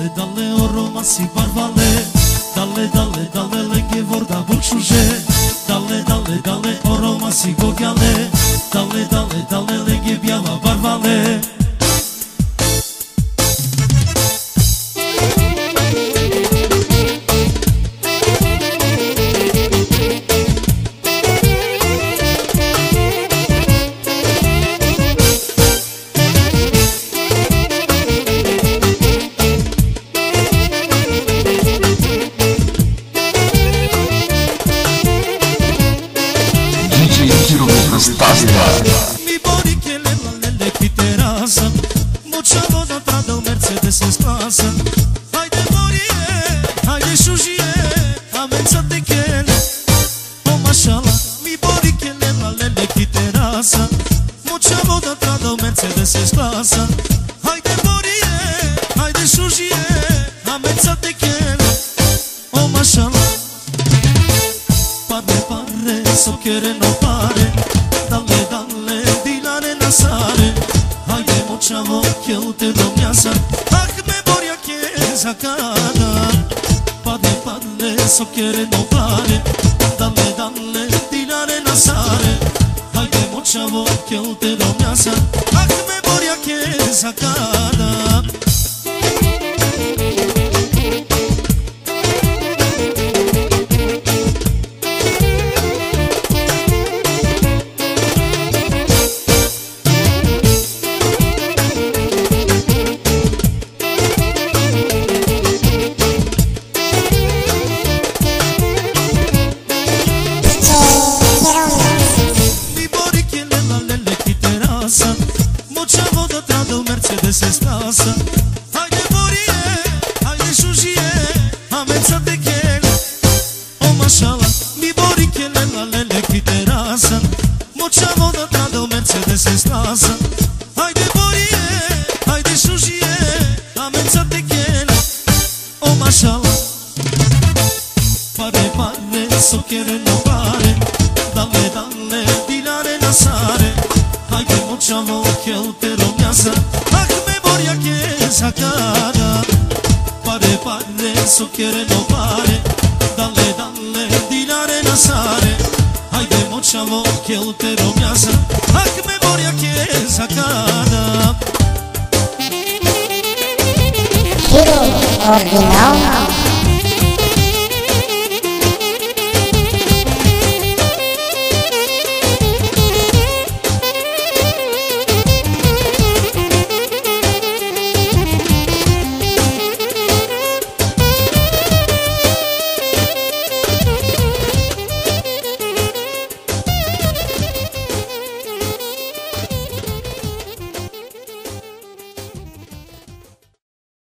dale, dale, o Roma si barvale. Dale, dale, dale, leghe vorda burciuje. Dale, dale, dale, o Roma si gogiale. Dale, dale, dale, leghe biala barvale. Mi bori che le chiterasa, mucha voda trada un Mercedes S-Clasa. Haide morie, haide shujie, amențate chele. O mashallah, mi bori che le chiterasa, mucha voda trada un Mercedes S-Clasa. Haide morie, haide shujie, amențate chele. O mashallah, pare, pare, so chiere no pare. Dale, dale, dilare nasare. Haide močavo, kjel te domjasa. Ah, me borja ke zakana. Pade, pade, sokere no pare. Dale, dale, dilare nasare. Haide močavo, kjel te domjasa. Ah, me borja ke zakana. Mucha voda trada un Mercedes S-Clasa. Haide morie, haide shujie, amențate chele. O mashallah, mi bori chele la lele chiterasa. Mucha voda trada un Mercedes S-Clasa. Haide morie, haide shujie, amențate chele. O mashallah, pare, pare, so chiere no pare. Dale, dale, dilare nasare. Haide močavo, kjel te domjasa. Ah, me borja ke zakana. Pare, pare, so chiere no pare. Dale, dale, dilare nasare. Haide močavo, kjel te domjasa. Ah, me borja ke zakana. Hero original.